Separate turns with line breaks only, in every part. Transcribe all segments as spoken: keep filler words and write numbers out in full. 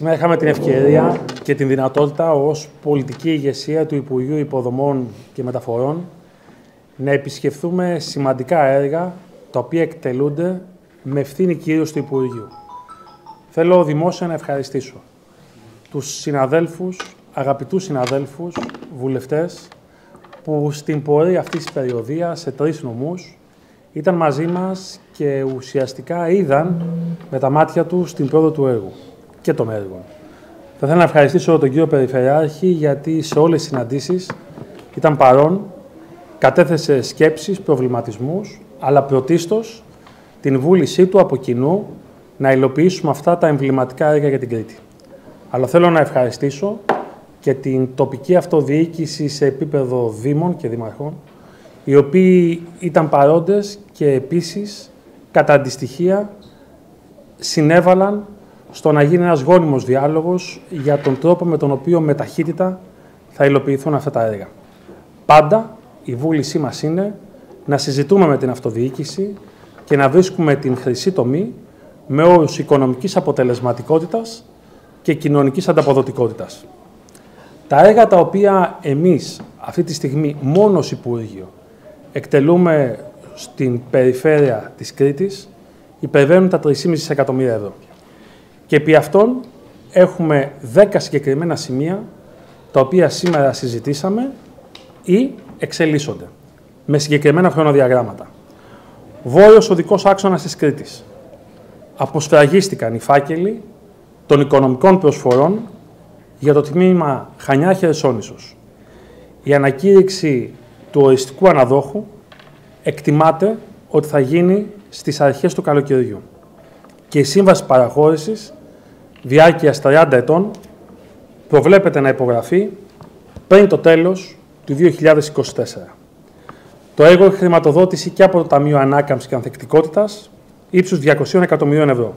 Σήμερα είχαμε την ευκαιρία και την δυνατότητα ως πολιτική ηγεσία του Υπουργείου Υποδομών και Μεταφορών να επισκεφθούμε σημαντικά έργα τα οποία εκτελούνται με ευθύνη κυρίως του Υπουργείου. Θέλω δημόσια να ευχαριστήσω τους συναδέλφους, αγαπητούς συναδέλφους, βουλευτές, που στην πορεία αυτής της περιοδίας σε τρεις νομούς ήταν μαζί μας και ουσιαστικά είδαν με τα μάτια τους την πρόοδο του έργου και των έργων. Θα ήθελα να ευχαριστήσω τον κύριο Περιφερειάρχη, γιατί σε όλες τις συναντήσεις ήταν παρόν, κατέθεσε σκέψεις, προβληματισμούς, αλλά πρωτίστως την βούλησή του από κοινού να υλοποιήσουμε αυτά τα εμβληματικά έργα για την Κρήτη. Αλλά θέλω να ευχαριστήσω και την τοπική αυτοδιοίκηση σε επίπεδο δήμων και δημαρχών, οι οποίοι ήταν παρόντες και επίσης, κατά αντιστοιχεία, συνέβαλαν στο να γίνει ένας γόνιμος διάλογος για τον τρόπο με τον οποίο με ταχύτητα θα υλοποιηθούν αυτά τα έργα. Πάντα η βούλησή μας είναι να συζητούμε με την αυτοδιοίκηση και να βρίσκουμε την χρυσή τομή με όρους οικονομικής αποτελεσματικότητας και κοινωνικής ανταποδοτικότητας. Τα έργα τα οποία εμείς αυτή τη στιγμή μόνο ως Υπουργείο εκτελούμε στην περιφέρεια της Κρήτης υπερβαίνουν τα τρία κόμμα πέντε εκατομμύρια ευρώ. Και επί αυτών έχουμε δέκα συγκεκριμένα σημεία τα οποία σήμερα συζητήσαμε ή εξελίσσονται με συγκεκριμένα χρονοδιαγράμματα. Βόρειος οδικός άξονας της Κρήτης. Αποσφραγίστηκαν οι φάκελοι των οικονομικών προσφορών για το τμήμα Χανιά-Χερσόνησος. Η ανακήρυξη του οριστικού αναδόχου εκτιμάται ότι θα γίνει στις αρχές του καλοκαιριού και η σύμβαση παραχώρησης διάρκειας τριάντα ετών προβλέπεται να υπογραφεί πριν το τέλος του δύο χιλιάδες είκοσι τέσσερα. Το έργο έχει χρηματοδότηση και από το Ταμείο Ανάκαμψης και Ανθεκτικότητας ύψους διακοσίων εκατομμυρίων ευρώ.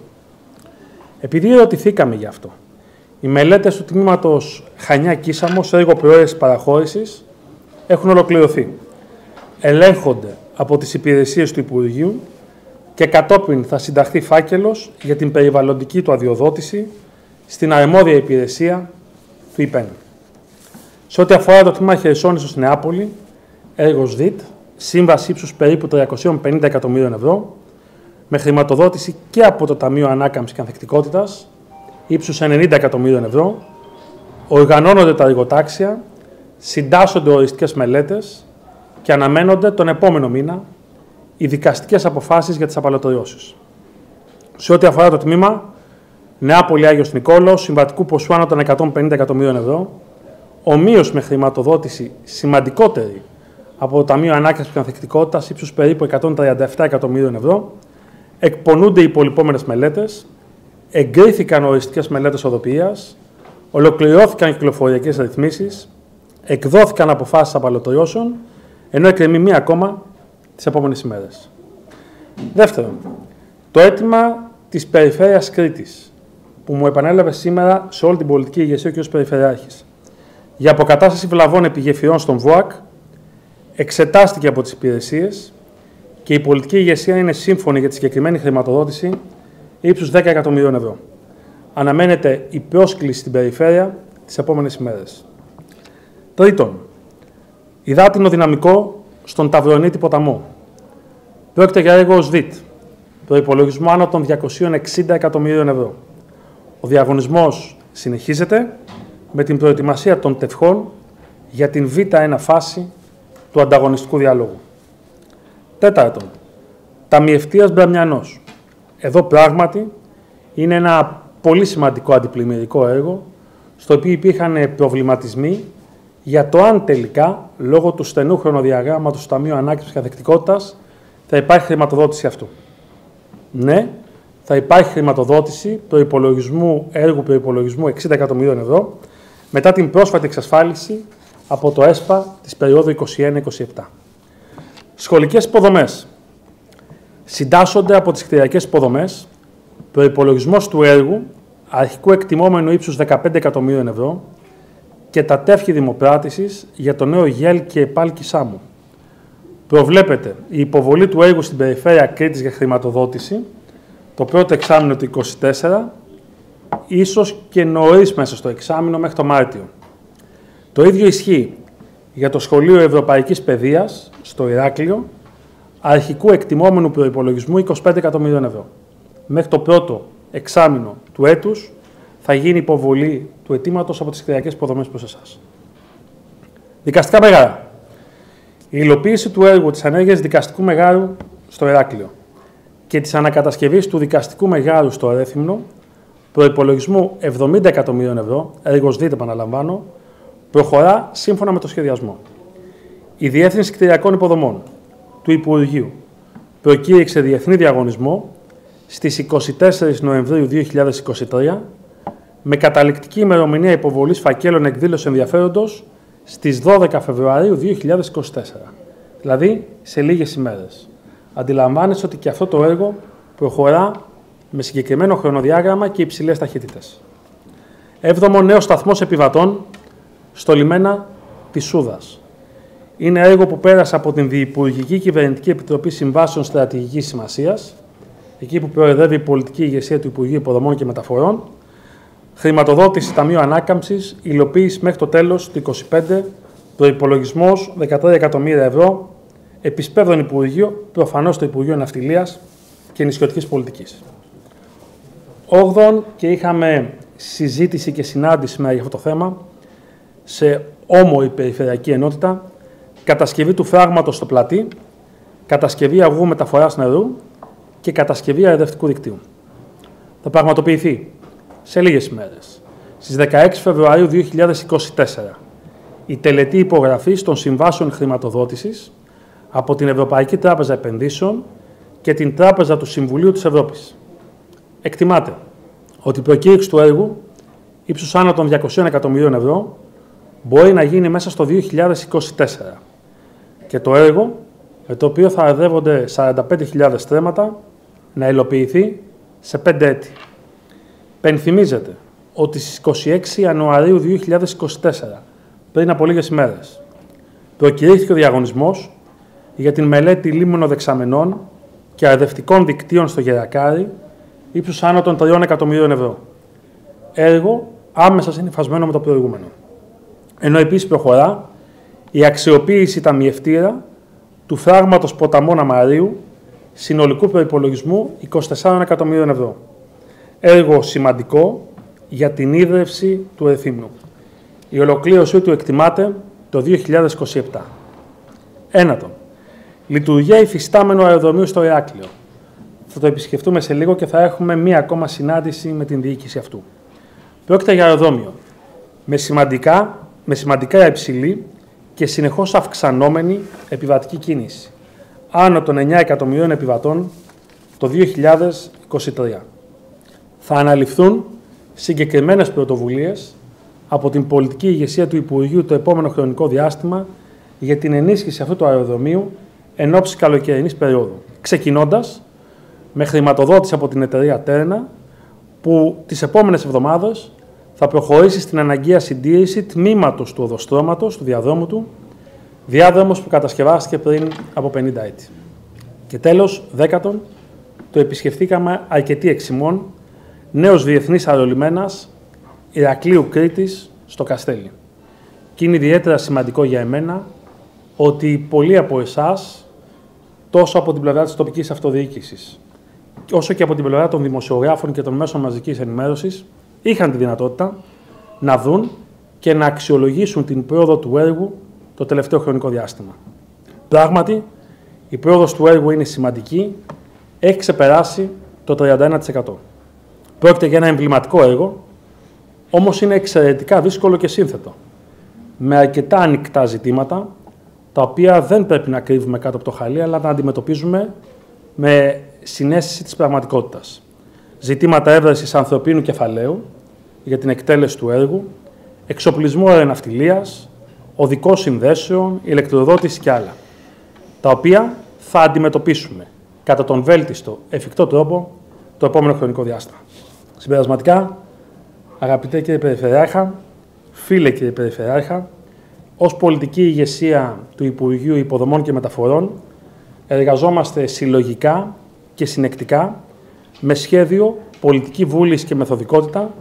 Επειδή ερωτηθήκαμε γι' αυτό, οι μελέτες του τμήματος Χανιά-Κίσαμος, έργο προαίρεσης παραχώρησης, έχουν ολοκληρωθεί. Ελέγχονται από τις υπηρεσίες του Υπουργείου και κατόπιν θα συνταχθεί φάκελος για την περιβαλλοντική του αδειοδότηση στην αρμόδια υπηρεσία του ΙΠΕΝ. Σε ό,τι αφορά το τμήμα Χερσόνησος Νεάπολη, έργος ΔΙΤ, σύμβαση ύψους περίπου τριακόσια πενήντα εκατομμύριων ευρώ, με χρηματοδότηση και από το Ταμείο Ανάκαμψης και Ανθεκτικότητας, ύψους ενενήντα εκατομμύριων ευρώ, οργανώνονται τα εργοτάξια, συντάσσονται οριστικές μελέτες και αναμένονται τον επόμενο μήνα οι δικαστικές αποφάσεις για τις απαλωτριώσεις. Σε ό,τι αφορά το τμήμα Νεάπολη-Άγιος Νικόλαος, συμβατικού ποσού άνω των εκατόν πενήντα εκατομμύριων ευρώ, ομοίως με χρηματοδότηση σημαντικότερη από το Ταμείο Ανάκαμψης και Ανθεκτικότητας, ύψους περίπου εκατόν τριάντα επτά εκατομμύριων ευρώ, εκπονούνται οι υπολοιπόμενες μελέτες, εγκρίθηκαν οριστικές μελέτες οδοποιίας, ολοκληρώθηκαν κυκλοφοριακές ρυθμίσεις, εκδόθηκαν αποφάσεις απαλωτριώσεων, ενώ εκκρεμεί μία ακόμα τις επόμενες ημέρες. Δεύτερον, το αίτημα της Περιφέρειας Κρήτης, που μου επανέλαβε σήμερα σε όλη την πολιτική ηγεσία ο κ. Περιφερειάρχης, για αποκατάσταση βλαβών επιγεφυρών στον ΒΟΑΚ, εξετάστηκε από τις υπηρεσίες και η πολιτική ηγεσία είναι σύμφωνη για τη συγκεκριμένη χρηματοδότηση ύψους δέκα εκατομμυρίων ευρώ. Αναμένεται η πρόσκληση στην περιφέρεια τις επόμενες ημέρες. Τρίτον, υδάτινο δυναμικό στον Ταυρονίτη ποταμό. Πρόκειται για έργο ως ΔΙΤ, προϋπολογισμό άνω των διακοσίων εξήντα εκατομμυρίων ευρώ. Ο διαγωνισμός συνεχίζεται με την προετοιμασία των τευχών για την Β ένα φάση του ανταγωνιστικού διαλόγου. Τέταρτον, ταμιευτείας Μπραμιανός. Εδώ πράγματι είναι ένα πολύ σημαντικό αντιπλημμυρικό έργο, στο οποίο υπήρχαν προβληματισμοί για το αν τελικά, λόγω του στενού χρονοδιαγράμματος του Ταμείου Ανάκαμψης και Ανθεκτικότητας, θα υπάρχει χρηματοδότηση αυτού. Ναι, θα υπάρχει χρηματοδότηση προϋπολογισμού, έργου προϋπολογισμού εξήντα εκατομμυρίων ευρώ, μετά την πρόσφατη εξασφάλιση από το ΕΣΠΑ της περίοδου είκοσι ένα είκοσι επτά. Σχολικές υποδομές. Συντάσσονται από τις κτηριακές υποδομές προϋπολογισμός του έργου αρχικού εκτιμόμενου ύψους δεκαπέντε εκατομμύριων ευρώ και τα τεύχη δημοπράτησης για το νέο ΓΕΛ και επάλκη Σάμου. Προβλέπεται η υποβολή του έργου στην περιφέρεια Κρήτης για χρηματοδότηση το πρώτο εξάμηνο του είκοσι τέσσερα ίσως και νωρίς μέσα στο εξάμηνο μέχρι το Μάρτιο. Το ίδιο ισχύει για το Σχολείο Ευρωπαϊκής Παιδείας στο Ηράκλειο, αρχικού εκτιμόμενου προϋπολογισμού είκοσι πέντε εκατομμυρίων ευρώ. Μέχρι το πρώτο εξάμηνο του έτους θα γίνει υποβολή του αιτήματος από τις κτηριακές υποδομές προς εσάς. Δικαστικά μεγάρα. Η υλοποίηση του έργου της ανέργειας δικαστικού μεγάρου στο Ηράκλειο και της ανακατασκευής του δικαστικού μεγάρου στο Ρέθυμνο, προϋπολογισμού εβδομήντα εκατομμυρίων ευρώ, έργος δείτε επαναλαμβάνω, προχωρά σύμφωνα με το σχεδιασμό. Η Διεύθυνση Κτηριακών Υποδομών του Υπουργείου προκήρυξε διεθνή διαγωνισμό στις είκοσι τέσσερις Νοεμβρίου δύο χιλιάδες είκοσι τρία με καταληκτική ημερομηνία υποβολής φακέλων εκδήλωσης ενδιαφέροντος στις δώδεκα Φεβρουαρίου δύο χιλιάδες είκοσι τέσσερα, δηλαδή σε λίγες ημέρες. Αντιλαμβάνεστε ότι και αυτό το έργο προχωρά με συγκεκριμένο χρονοδιάγραμμα και υψηλές ταχύτητες. Έβδομο, νέος σταθμός επιβατών στο λιμένα της Σούδας. Είναι έργο που πέρασε από την Διυπουργική Κυβερνητική Επιτροπή Συμβάσεων Στρατηγικής Σημασίας, εκεί που προεδρεύει η πολιτική ηγεσία του Υπουργείου Υποδομών και Μεταφορών, χρηματοδότηση Ταμείου Ανάκαμψης, υλοποίηση μέχρι το τέλος του είκοσι πέντε, προϋπολογισμός δεκατρία εκατομμύρια ευρώ, επισπεύδων Υπουργείο, προφανώς το Υπουργείο Ναυτιλίας και Νησιωτικής Πολιτικής. Όγδον, και είχαμε συζήτηση και συνάντηση σήμερα για αυτό το θέμα, σε όμορη περιφερειακή ενότητα, κατασκευή του φράγματος στο πλατή, κατασκευή αγωγού μεταφοράς νερού και κατασκευή αεροδευτικού δικτύου. Θα πραγματοποιηθεί σε λίγες ημέρες, στις δεκαέξι Φεβρουαρίου δύο χιλιάδες είκοσι τέσσερα, η τελετή υπογραφής των συμβάσεων χρηματοδότησης από την Ευρωπαϊκή Τράπεζα Επενδύσεων και την Τράπεζα του Συμβουλίου της Ευρώπης. Εκτιμάται ότι η προκήρυξη του έργου ύψους άνω των διακοσίων εκατομμυρίων ευρώ μπορεί να γίνει μέσα στο δύο χιλιάδες είκοσι τέσσερα και το έργο, με το οποίο θα αρδεύονται σαράντα πέντε χιλιάδες στρέμματα, να υλοποιηθεί σε πέντε έτη. Πενθυμίζεται ότι στις είκοσι έξι Ιανουαρίου δύο χιλιάδες είκοσι τέσσερα, πριν από λίγες ημέρες, προκηρύχθηκε ο διαγωνισμός για την μελέτη λίμνων δεξαμενών και αρδευτικών δικτύων στο Γερακάρι, ύψους άνω των τριών εκατομμυρίων ευρώ. Έργο άμεσα συνυφασμένο με το προηγούμενο. Ενώ επίσης προχωρά η αξιοποίηση ταμιευτήρα του φράγματος ποταμών Αμαρίου συνολικού προϋπολογισμού είκοσι τεσσάρων εκατομμυρίων ευρώ. Έργο σημαντικό για την ίδρυυση του Ρεθύμνου. Η ολοκλήρωσή του εκτιμάται το δύο χιλιάδες είκοσι επτά. Ένατον, λειτουργία υφιστάμενου αεροδρομίου στο Ηράκλειο. Θα το επισκεφτούμε σε λίγο και θα έχουμε μία ακόμα συνάντηση με την διοίκηση αυτού. Πρόκειται για αεροδρόμιο με σημαντικά, με σημαντικά υψηλή και συνεχώς αυξανόμενη επιβατική κίνηση. Άνω των εννέα εκατομμυρίων επιβατών το δύο χιλιάδες είκοσι τρία. Θα αναλυφθούν συγκεκριμένες πρωτοβουλίες από την πολιτική ηγεσία του Υπουργείου το επόμενο χρονικό διάστημα για την ενίσχυση αυτού του αεροδρομίου εν ώψη καλοκαιρινής περίοδου. Ξεκινώντας με χρηματοδότηση από την εταιρεία Τέρνα, που τις επόμενες εβδομάδες θα προχωρήσει στην αναγκαία συντήρηση τμήματος του οδοστρώματος, του διαδρόμου του, διάδρομος που κατασκευάστηκε πριν από πενήντα έτη. Και τέλος, δέκατον, το επισκεφθήκαμε αρκετοί εξημών, νέος διεθνής αερολιμένας Ηρακλείου Κρήτης στο Καστέλι. Και είναι ιδιαίτερα σημαντικό για εμένα ότι πολλοί από εσάς, τόσο από την πλευρά της τοπικής αυτοδιοίκησης, όσο και από την πλευρά των δημοσιογράφων και των μέσων μαζικής ενημέρωσης, είχαν τη δυνατότητα να δουν και να αξιολογήσουν την πρόοδο του έργου το τελευταίο χρονικό διάστημα. Πράγματι, η πρόοδος του έργου είναι σημαντική, έχει ξεπεράσει το τριάντα ένα τοις εκατό. Πρόκειται για ένα εμβληματικό έργο, όμως είναι εξαιρετικά δύσκολο και σύνθετο, με αρκετά ανοιχτά ζητήματα, τα οποία δεν πρέπει να κρύβουμε κάτω από το χαλί, αλλά να αντιμετωπίζουμε με συναίσθηση της πραγματικότητας. Ζητήματα έβρεσης ανθρωπίνου κεφαλαίου για την εκτέλεση του έργου, εξοπλισμό αεροναυτιλίας, οδικών συνδέσεων, ηλεκτροδότηση και άλλα, τα οποία θα αντιμετωπίσουμε κατά τον βέλτιστο εφικτό τρόπο το επόμενο χρονικό διάστημα. Συμπερασματικά, αγαπητέ κύριε Περιφερειάρχα, φίλε κύριε Περιφερειάρχα, ως πολιτική ηγεσία του Υπουργείου Υποδομών και Μεταφορών, εργαζόμαστε συλλογικά και συνεκτικά με σχέδιο, πολιτική βούληση και μεθοδικότητα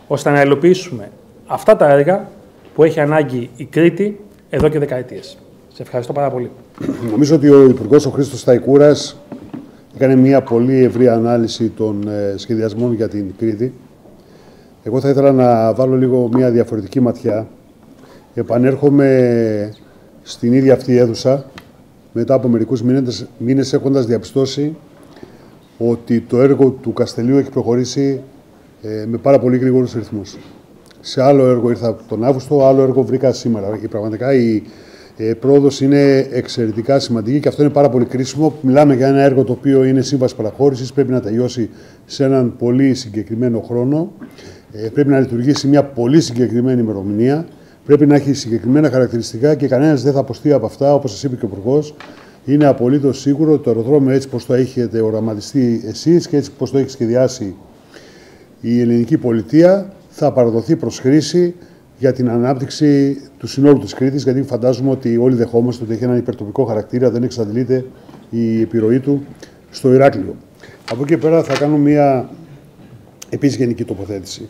ώστε να υλοποιήσουμε αυτά τα έργα που έχει ανάγκη η Κρήτη εδώ και δεκαετίες. Σε ευχαριστώ πάρα πολύ.
Νομίζω ότι ο Υπουργός ο Χρήστος Σταϊκούρας έκανε μια πολύ ευρία ανάλυση των σχεδιασμών για την Κρήτη. Εγώ θα ήθελα να βάλω λίγο μια διαφορετική ματιά. Επανέρχομαι στην ίδια αυτή αίθουσα μετά από μερικούς μήνες, μήνες έχοντας διαπιστώσει ότι το έργο του Καστελείου έχει προχωρήσει ε, με πάρα πολύ γρήγορους ρυθμούς. Σε άλλο έργο ήρθα τον Αύγουστο, άλλο έργο βρήκα σήμερα. Η, πραγματικά η ε, πρόοδος είναι εξαιρετικά σημαντική και αυτό είναι πάρα πολύ κρίσιμο. Μιλάμε για ένα έργο το οποίο είναι σύμβαση παραχώρησης, πρέπει να τελειώσει σε έναν πολύ συγκεκριμένο χρόνο, ε, πρέπει να λειτουργήσει μια πολύ συγκεκριμένη ημερομηνία, πρέπει να έχει συγκεκριμένα χαρακτηριστικά και κανένας δεν θα αποστεί από αυτά, όπως σας είπε και ο Υπουργός. Είναι απολύτως σίγουρο ότι το αεροδρόμιο έτσι πως το έχετε οραματιστεί εσείς και έτσι πως το έχει σχεδιάσει η ελληνική πολιτεία θα παραδοθεί προς χρήση για την ανάπτυξη του συνόλου της Κρήτης, γιατί φαντάζομαι ότι όλοι δεχόμαστε ότι έχει έναν υπερτοπικό χαρακτήρα, δεν εξαντλείται η επιρροή του στο Ηράκλειο. Από εκεί πέρα θα κάνω μια επίσης γενική τοποθέτηση.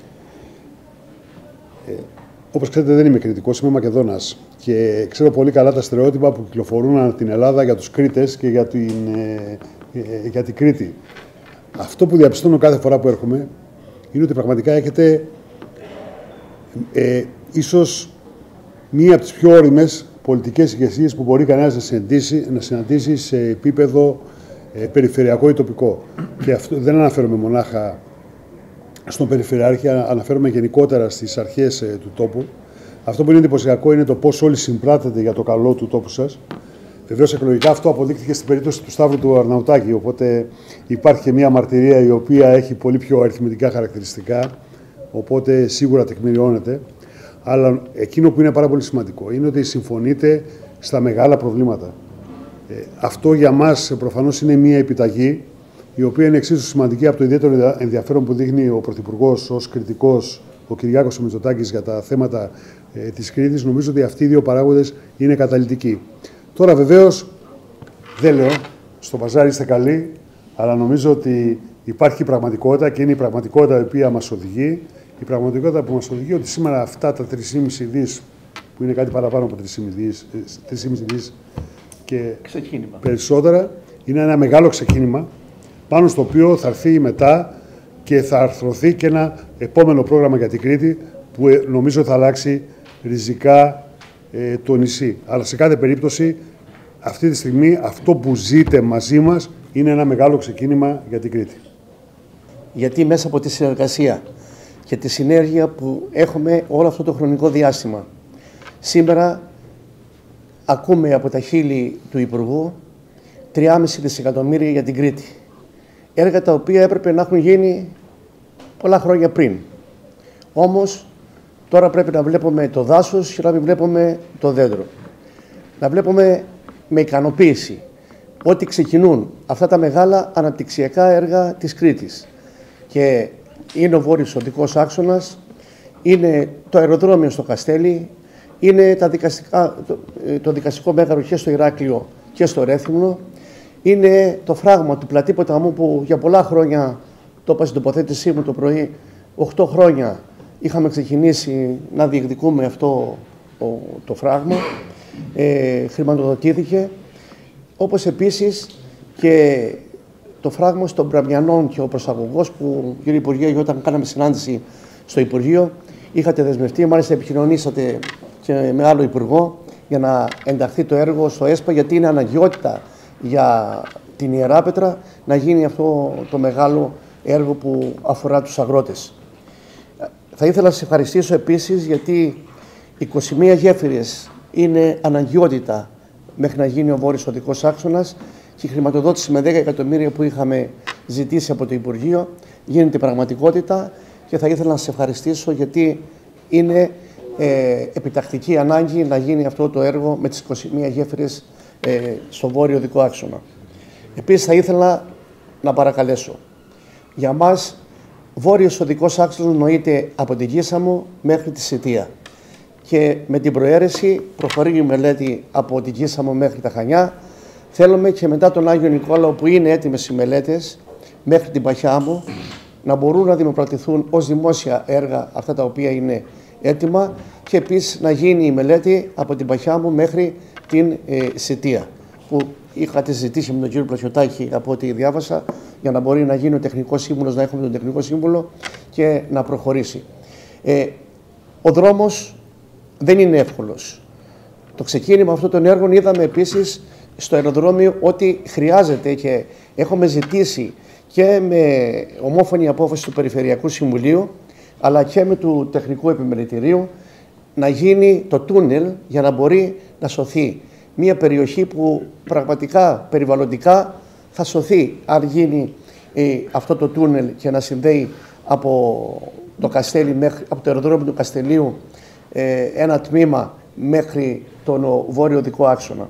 Ε, όπως ξέρετε δεν είμαι κριτικός, είμαι Μακεδόνας και ξέρω πολύ καλά τα στερεότυπα που κυκλοφορούν ανά την Ελλάδα για τους Κρήτες και για την, ε, ε, για την Κρήτη. Αυτό που διαπιστώνω κάθε φορά που έρχομαι είναι ότι πραγματικά έχετε ε, ίσως μία από τις πιο όριμες πολιτικές ηγεσίες που μπορεί κανένας να συναντήσει, να συναντήσει σε επίπεδο ε, περιφερειακό ή τοπικό. Και αυτό δεν αναφέρομαι μονάχα στον Περιφερειάρχη, αναφέρομαι γενικότερα στις αρχές ε, του τόπου. Αυτό που είναι εντυπωσιακό είναι το πώς όλοι συμπράττετε για το καλό του τόπου σας. Βεβαίως, εκλογικά αυτό αποδείχθηκε στην περίπτωση του Σταύρου του Αρναουτάκη. Οπότε υπάρχει και μια μαρτυρία η οποία έχει πολύ πιο αριθμητικά χαρακτηριστικά. Οπότε σίγουρα τεκμηριώνεται. Αλλά εκείνο που είναι πάρα πολύ σημαντικό είναι ότι συμφωνείτε στα μεγάλα προβλήματα. Ε, αυτό για μας προφανώς είναι μια επιταγή η οποία είναι εξίσου σημαντική από το ιδιαίτερο ενδιαφέρον που δείχνει ο Πρωθυπουργός ως κριτικός, ο Κυριάκος Μητσοτάκης, για τα θέματα ε, της Κρήτης. Νομίζω ότι αυτοί οι δύο παράγοντες είναι καταλυτικοί. Τώρα βεβαίως, δεν λέω, στο παζάρι είστε καλοί, αλλά νομίζω ότι υπάρχει πραγματικότητα και είναι η πραγματικότητα η οποία μας οδηγεί. Η πραγματικότητα που μας οδηγεί ότι σήμερα αυτά τα τρία κόμμα πέντε δις, που είναι κάτι παραπάνω από τρία κόμμα πέντε δις και ξεκίνημα. Περισσότερα, είναι ένα μεγάλο ξεκίνημα, πάνω στο οποίο θα έρθει μετά και θα αρθρωθεί και ένα επόμενο πρόγραμμα για την Κρήτη, που νομίζω θα αλλάξει ριζικά ε, το νησί. Αλλά σε κάθε περίπτωση, αυτή τη στιγμή, αυτό που ζείτε μαζί μας είναι ένα μεγάλο ξεκίνημα για την Κρήτη.
Γιατί μέσα από τη συνεργασία και τη συνέργεια που έχουμε όλο αυτό το χρονικό διάστημα, σήμερα ακούμε από τα χείλη του Υπουργού τρία κόμμα πέντε δισεκατομμύρια για την Κρήτη. Έργα τα οποία έπρεπε να έχουν γίνει πολλά χρόνια πριν. Όμως, τώρα πρέπει να βλέπουμε το δάσος και να μην βλέπουμε το δέντρο. Να βλέπουμε με ικανοποίηση ότι ξεκινούν αυτά τα μεγάλα αναπτυξιακά έργα της Κρήτης. Και είναι ο βόρειος οδικός άξονας, είναι το αεροδρόμιο στο Καστέλι, είναι τα δικαστικά, το, το δικαστικό μέγαρο και στο Ηράκλειο και στο Ρέθυμνο, είναι το φράγμα του Πλατή Ποταμού που για πολλά χρόνια, το είπα στην τοποθέτησή μου το πρωί, οκτώ χρόνια είχαμε ξεκινήσει να διεκδικούμε αυτό το, το φράγμα, ε, χρηματοδοτήθηκε, όπως επίσης και το φράγμα των Μπραμιανών και ο προσαγωγός που, κύριε Υπουργέ, όταν κάναμε συνάντηση στο Υπουργείο, είχατε δεσμευτεί, μάλιστα επικοινωνήσατε και με άλλο Υπουργό για να ενταχθεί το έργο στο ΕΣΠΑ, γιατί είναι αναγκαιότητα για την Ιεράπετρα να γίνει αυτό το μεγάλο έργο που αφορά τους αγρότες. Θα ήθελα να σας ευχαριστήσω επίσης, γιατί είκοσι μία γέφυρες είναι αναγκαιότητα μέχρι να γίνει ο βόρειος οδικός άξονας και η χρηματοδότηση με δέκα εκατομμύρια που είχαμε ζητήσει από το Υπουργείο γίνεται πραγματικότητα και θα ήθελα να σας ευχαριστήσω, γιατί είναι ε, επιτακτική ανάγκη να γίνει αυτό το έργο με τις είκοσι μία γέφυρες ε, στο βόρειο οδικό άξονα. Επίσης θα ήθελα να παρακαλέσω, για μας βόρειος οδικός άξονας νοείται από την Κίσαμο μέχρι τη Σιτία και με την προαίρεση προχωρεί η μελέτη από την Κίσαμο μέχρι τα Χανιά. Θέλουμε και μετά τον Άγιο Νικόλαο, που είναι έτοιμες οι μελέτες, μέχρι την Παχιάμο, να μπορούν να δημοπρατηθούν ως δημόσια έργα αυτά τα οποία είναι έτοιμα και επίσης να γίνει η μελέτη από την Παχιάμου μέχρι την ε, Σιτία, που είχατε συζητήσει με τον κύριο Πλασιωτάκη από ό,τι διάβασα, για να μπορεί να γίνει ο τεχνικός σύμβουλος, να έχουμε τον τεχνικό σύμβουλο και να προχωρήσει. Ε, ο δρόμος δεν είναι εύκολος. Το ξεκίνημα αυτών των έργων είδαμε επίσης στο αεροδρόμιο ότι χρειάζεται και έχουμε ζητήσει και με ομόφωνη απόφαση του Περιφερειακού Συμβουλίου αλλά και με του Τεχνικού Επιμελητηρίου να γίνει το τούνελ για να μπορεί να σωθεί μια περιοχή που πραγματικά περιβαλλοντικά θα σωθεί αν γίνει ε, αυτό το τούνελ και να συνδέει από το, Καστέλι, μέχρι, από το αεροδρόμιο του Καστελίου ε, ένα τμήμα μέχρι τον βόρειο οδικό άξονα.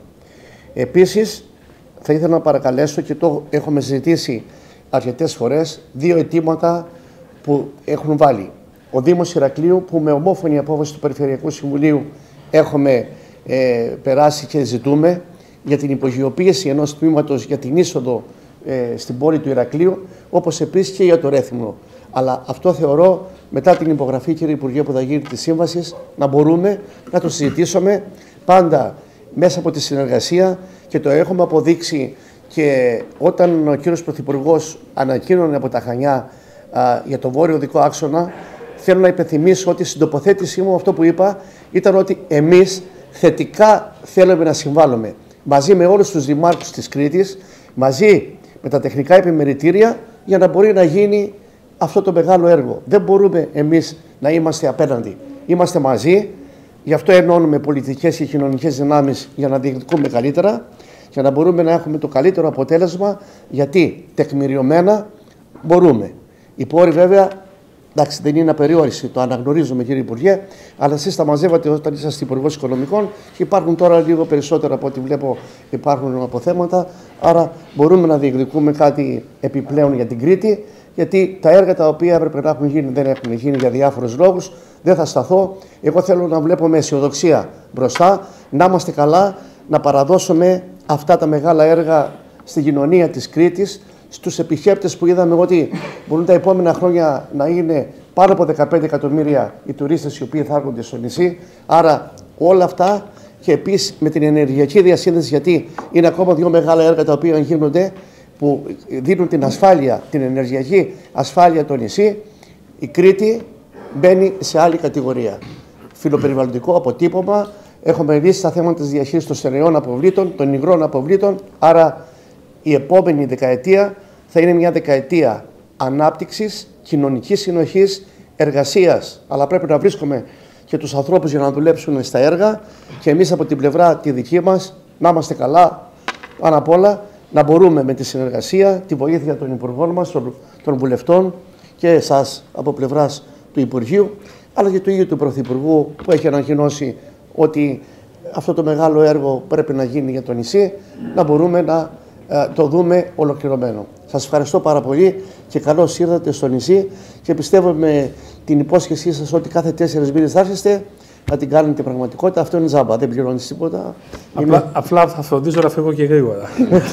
Επίσης, θα ήθελα να παρακαλέσω και το έχουμε συζητήσει αρκετές φορές, δύο αιτήματα που έχουν βάλει. Ο Δήμος Ηρακλείου, που με ομόφωνη απόφαση του Περιφερειακού Συμβουλίου έχουμε ε, περάσει και ζητούμε για την υπογειοποίηση ενός τμήματος για την είσοδο ε, στην πόλη του Ηρακλείου, όπως επίσης και για το Ρέθυμνο. Αλλά αυτό θεωρώ, μετά την υπογραφή, κύριε Υπουργέ, που θα γίνει της σύμβασης, να μπορούμε να το συζητήσουμε πάντα μέσα από τη συνεργασία, και το έχουμε αποδείξει και όταν ο κύριος Πρωθυπουργός ανακοίνωνε από τα Χανιά α, για το βόρειο οδικό άξονα. Θέλω να υπενθυμίσω ότι στην τοποθέτησή μου αυτό που είπα ήταν ότι εμείς θετικά θέλουμε να συμβάλλουμε μαζί με όλους τους δημάρχους της Κρήτης, μαζί με τα τεχνικά επιμελητήρια, για να μπορεί να γίνει αυτό το μεγάλο έργο. Δεν μπορούμε εμείς να είμαστε απέναντι. Είμαστε μαζί, γι' αυτό ενώνουμε πολιτικές και κοινωνικές δυνάμεις για να διεκδικούμε καλύτερα, για να μπορούμε να έχουμε το καλύτερο αποτέλεσμα, γιατί τεκμηριωμένα μπορούμε. Οι πόροι βέβαια, εντάξει, δεν είναι απεριόριστοι, το αναγνωρίζουμε, κύριε Υπουργέ, αλλά εσείς τα μαζεύατε όταν είσαστε Υπουργός Οικονομικών και υπάρχουν τώρα λίγο περισσότερα από ό,τι βλέπω, υπάρχουν αποθέματα. Άρα μπορούμε να διεκδικούμε κάτι επιπλέον για την Κρήτη, γιατί τα έργα τα οποία έπρεπε να έχουν γίνει δεν έχουν γίνει για διάφορους λόγους. Δεν θα σταθώ. Εγώ θέλω να βλέπω με αισιοδοξία μπροστά, να είμαστε καλά, να παραδώσουμε αυτά τα μεγάλα έργα στην κοινωνία της Κρήτης, στους επισκέπτες που είδαμε ότι μπορούν τα επόμενα χρόνια να είναι πάνω από δεκαπέντε εκατομμύρια οι τουρίστες οι οποίοι θα έρχονται στο νησί. Άρα όλα αυτά, και επίσης με την ενεργειακή διασύνδεση, γιατί είναι ακόμα δύο μεγάλα έργα τα οποία γίνονται που δίνουν την ασφάλεια, την ενεργειακή ασφάλεια στο νησί. Η Κρήτη μπαίνει σε άλλη κατηγορία. Φιλοπεριβαλλοντικό αποτύπωμα. Έχουμε λύσει τα θέματα της διαχείρισης των στερεών αποβλήτων, των υγρών αποβλήτων. Άρα η επόμενη δεκαετία θα είναι μια δεκαετία ανάπτυξης, κοινωνικής συνοχής, εργασίας. Αλλά πρέπει να βρίσκουμε και τους ανθρώπους για να δουλέψουν στα έργα, και εμείς από την πλευρά τη δική μας να είμαστε καλά, πάνω απ' όλα να μπορούμε με τη συνεργασία, τη βοήθεια των υπουργών μας, των, των βουλευτών και εσάς από πλευράς του Υπουργείου, αλλά και του ίδιου του Πρωθυπουργού, που έχει ανακοινώσει ότι αυτό το μεγάλο έργο πρέπει να γίνει για το νησί, να μπορούμε να ε, το δούμε ολοκληρωμένο. Σας ευχαριστώ πάρα πολύ και καλώς ήρθατε στο νησί, και πιστεύω με την υπόσχεσή σας ότι κάθε τέσσερις μήνες θα έρχεστε να την κάνετε πραγματικότητα. Αυτό είναι τζάμπα, δεν πληρώνεις τίποτα.
Απλά,
Είναι...
απλά θα φροντίζω να φύγω και γρήγορα.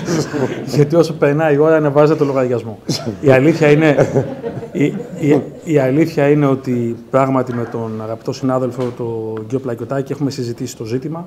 Γιατί όσο περνάει η ώρα ανεβάζετε το λογαριασμό. η, αλήθεια είναι, η, η, η αλήθεια είναι ότι πράγματι με τον αγαπητό συνάδελφο τον κύριο Πλακιωτάκη έχουμε συζητήσει το ζήτημα.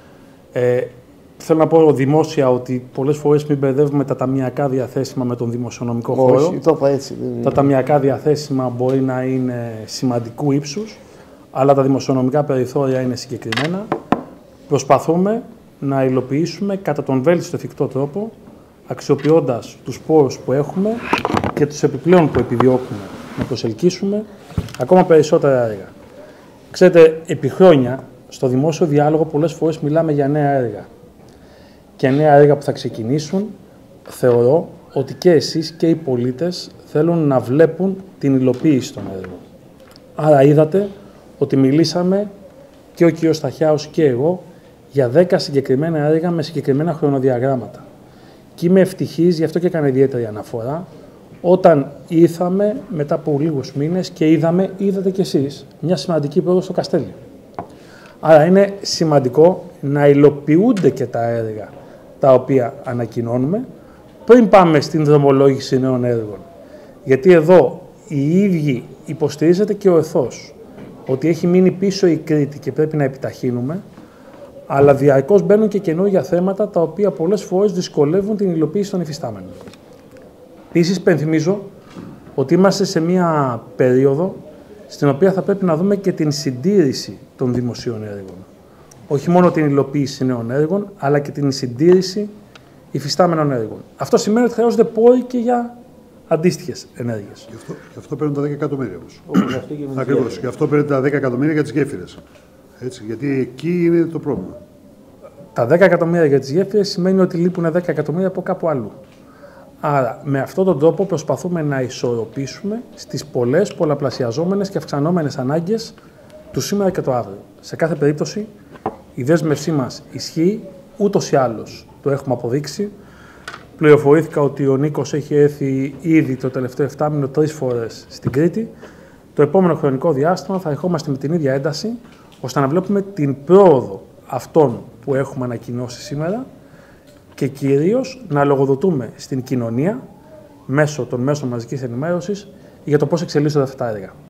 Ε, θέλω να πω δημόσια ότι πολλές φορές μην μπερδεύουμε τα ταμιακά διαθέσιμα με τον δημοσιονομικό χώρο.
Όχι, το είπα έτσι.
Τα ταμιακά διαθέσιμα μπορεί να είναι σημαντικού ύψους, αλλά τα δημοσιονομικά περιθώρια είναι συγκεκριμένα. Προσπαθούμε να υλοποιήσουμε κατά τον βέλτιστο εφικτό τρόπο, αξιοποιώντας τους πόρους που έχουμε και τους επιπλέον που επιδιώκουμε να προσελκύσουμε ακόμα περισσότερα έργα. Ξέρετε, επί χρόνια στο δημόσιο διάλογο πολλές φορές μιλάμε για νέα έργα. Και νέα έργα που θα ξεκινήσουν, θεωρώ ότι και εσείς και οι πολίτες θέλουν να βλέπουν την υλοποίηση των έργων. Άρα είδατε ότι μιλήσαμε και ο κ. Σταχιάος και εγώ για δέκα συγκεκριμένα έργα με συγκεκριμένα χρονοδιαγράμματα. Και είμαι ευτυχής, γι' αυτό και έκανα ιδιαίτερη αναφορά, όταν ήρθαμε μετά από λίγους μήνες και είδαμε, είδατε κι εσείς, μια σημαντική πρόοδο στο Καστέλι. Άρα είναι σημαντικό να υλοποιούνται και τα έργα τα οποία ανακοινώνουμε πριν πάμε στην δρομολόγηση νέων έργων. Γιατί εδώ οι ίδιοι υποστηρίζεται και ο εθός ότι έχει μείνει πίσω η Κρήτη και πρέπει να επιταχύνουμε, αλλά διαρκώς μπαίνουν και καινούργια θέματα τα οποία πολλές φορές δυσκολεύουν την υλοποίηση των υφιστάμενων. Επίσης, πενθυμίζω ότι είμαστε σε μία περίοδο στην οποία θα πρέπει να δούμε και την συντήρηση των δημοσίων έργων. Όχι μόνο την υλοποίηση νέων έργων, αλλά και την συντήρηση υφιστάμενων έργων. Αυτό σημαίνει ότι χρειάζονται πόροι και για αντίστοιχες ενέργειες.
Γι' αυτό, γι' αυτό παίρνουν τα δέκα εκατομμύρια όμως. Ακριβώς. Γι' αυτό παίρνουν τα δέκα εκατομμύρια για τις γέφυρες. Έτσι, γιατί εκεί είναι το πρόβλημα.
Τα δέκα εκατομμύρια για τις γέφυρες σημαίνει ότι λείπουν δέκα εκατομμύρια από κάπου αλλού. Άρα, με αυτόν τον τρόπο προσπαθούμε να ισορροπήσουμε στις πολλές, πολλαπλασιαζόμενες και αυξανόμενες ανάγκες του σήμερα και του αύριο. Σε κάθε περίπτωση, η δέσμευσή μας ισχύει, ούτως ή άλλως το έχουμε αποδείξει. Πληροφορήθηκα ότι ο Νίκος έχει έρθει ήδη το τελευταίο εφτάμηνο τρεις φορές στην Κρήτη. Το επόμενο χρονικό διάστημα θα ερχόμαστε με την ίδια ένταση, ώστε να βλέπουμε την πρόοδο αυτών που έχουμε ανακοινώσει σήμερα και κυρίως να λογοδοτούμε στην κοινωνία μέσω των μέσων μαζικής ενημέρωσης για το πώς εξελίσσονται αυτά τα έργα.